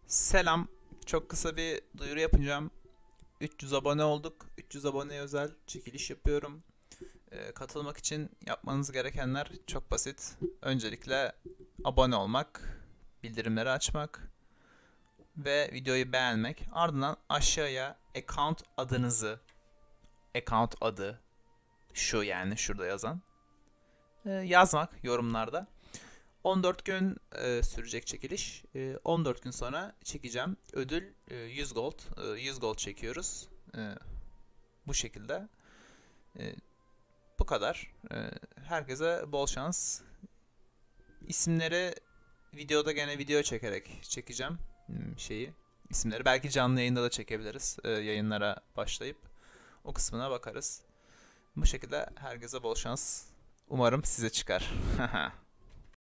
Selam. Çok kısa bir duyuru yapacağım. 300 abone olduk. 300 aboneye özel çekiliş yapıyorum. Katılmak için yapmanız gerekenler çok basit. Öncelikle abone olmak, bildirimleri açmak ve videoyu beğenmek. Ardından aşağıya account adı şu yani şurada yazan yazmak yorumlarda. 14 gün sürecek çekiliş. 14 gün sonra çekeceğim. Ödül 100 gold. 100 gold çekiyoruz. Bu şekilde. E, Bu kadar. Herkese bol şans. İsimleri videoda gene video çekerek çekeceğim şeyi. İsimleri belki canlı yayında da çekebiliriz. Yayınlara başlayıp o kısmına bakarız. Bu şekilde herkese bol şans. Umarım size çıkar.